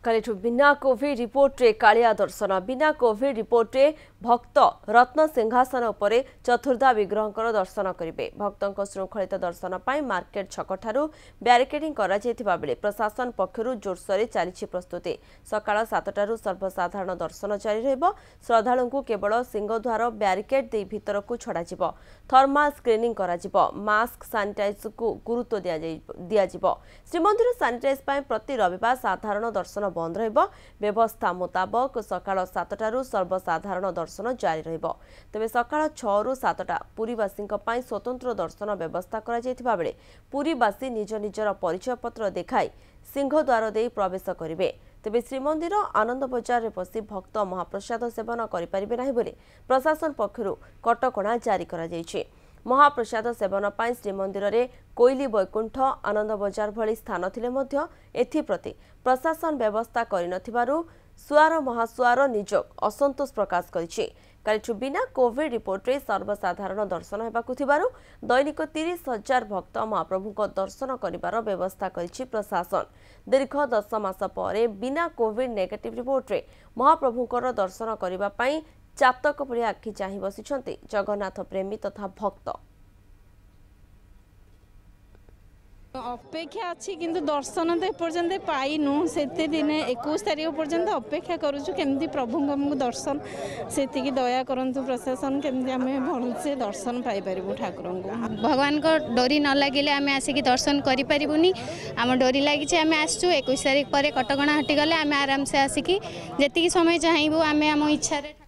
कालिठु बिना Covid report रे कालिया दर्शन बिना कोविड रिपोर्ट रे भक्त रत्न सिंहासन उपरे चतुर्धा विग्रहंकर दर्शन करिवे। भक्तों श्रृंखलित दर्शन पाई मार्केट छकठारु ब्यारिकेडिंग करा जेथिबा बेले प्रशासन पक्षरु जोरसोरे चली प्रस्तुति। सकाळ 7टारु सर्वसाधारण दर्शन जारी रहइबो। श्रद्धालुंकु केवल सिंहद्वार ब्यारिकेड दे भितरकु छडा जिवो। थर्माल स्क्रीनिंग करा जिवो। मास्क सैनिटाइज को गुरुत्व दिया जिवो। श्रीमंदिर सैनिटाइज पाई प्रति रविवार साधारण दर्शन बंद रहिबो। व्यवस्था मुताबक सकाळ 7टारु सर्वसाधारण दर्शन जारी रहिबो। तबे सकाळ 6 रु 7टा पुरीवासी स्वतंत्र दर्शन व्यवस्था करा जेथिबा बेले पुरीवासी निज निजर परिचय पत्र देखाई सिंहद्वार दे प्रवेश करिवे। तेबे श्रीमंदिर आनंद बजार रे पसी भक्त महाप्रसाद सेवन करि परिबे नाही बोली प्रशासन पक्षरु कटकणा जारी करा जायछि। महाप्रसाद सेवन पाई श्रीमंदिर रे कोइली बैकुंठ आनंद बजार भली स्थान थिले मध्य एथिप्रति प्रशासन व्यवस्था करिनथिबारु सुआर महासुआर निजोग असंतोष प्रकाश करिछि। कालिठु बिना कोविड रिपोर्ट रे सर्वसाधारण दर्शन हेबाकु थिबारु दैनिक 30,000 भक्त महाप्रभुको दर्शन करिबार व्यवस्था करिछि प्रशासन। दीर्घ 10 मास परे बिना कोविड नेगेटिव रिपोर्ट रे महाप्रभुको दर्शन करिबा पई चातक परि आखि चाहि बसिछन्ति जगन्नाथ प्रेमी तथा भक्त। अपेक्षा अच्छी किंतु दर्शन तो एपर्यंत पाइनु से दिन 21 तारीख पर्यंत अपेक्षा करूँ केमती प्रभु आमको दर्शन से दया करंतु प्रशासन केमती आम भलसे दर्शन पाई पारिबु ठाकुर को। भगवान को डोरी न लगिले आम आसिक दर्शन करि पारिबुनी। आम डोरी लगी आम आसचु 21 तारीख पर कटकणा हटिगले आम आराम से आसिक जेतिकी समय चाहबू आम आम इच्छा